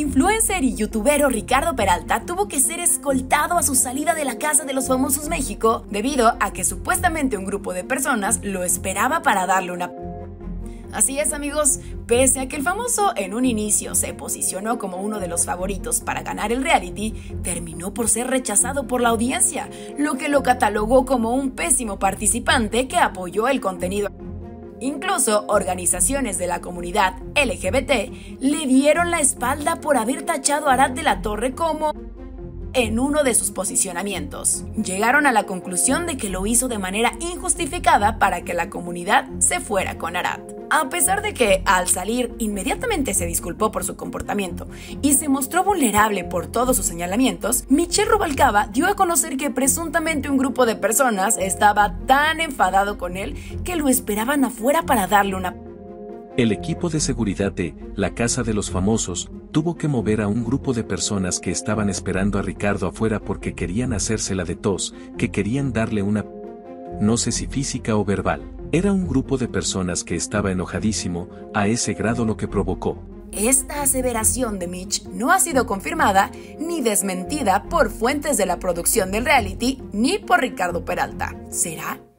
influencer y youtubero Ricardo Peralta tuvo que ser escoltado a su salida de la Casa de los Famosos México debido a que supuestamente un grupo de personas lo esperaba para darle una... Así es, amigos, pese a que el famoso en un inicio se posicionó como uno de los favoritos para ganar el reality, terminó por ser rechazado por la audiencia, lo que lo catalogó como un pésimo participante que apoyó el contenido. Incluso organizaciones de la comunidad LGBT le dieron la espalda por haber tachado a Arad de la Torre como en uno de sus posicionamientos. Llegaron a la conclusión de que lo hizo de manera injustificada para que la comunidad se fuera con Arad. A pesar de que, al salir, inmediatamente se disculpó por su comportamiento y se mostró vulnerable por todos sus señalamientos, Michelle Rubalcaba dio a conocer que presuntamente un grupo de personas estaba tan enfadado con él que lo esperaban afuera para darle una... El equipo de seguridad de La Casa de los Famosos tuvo que mover a un grupo de personas que estaban esperando a Ricardo afuera porque querían hacérsela de tos, que querían darle una... no sé si física o verbal. Era un grupo de personas que estaba enojadísimo, a ese grado lo que provocó. Esta aseveración de Mitch no ha sido confirmada ni desmentida por fuentes de la producción del reality ni por Ricardo Peralta. ¿Será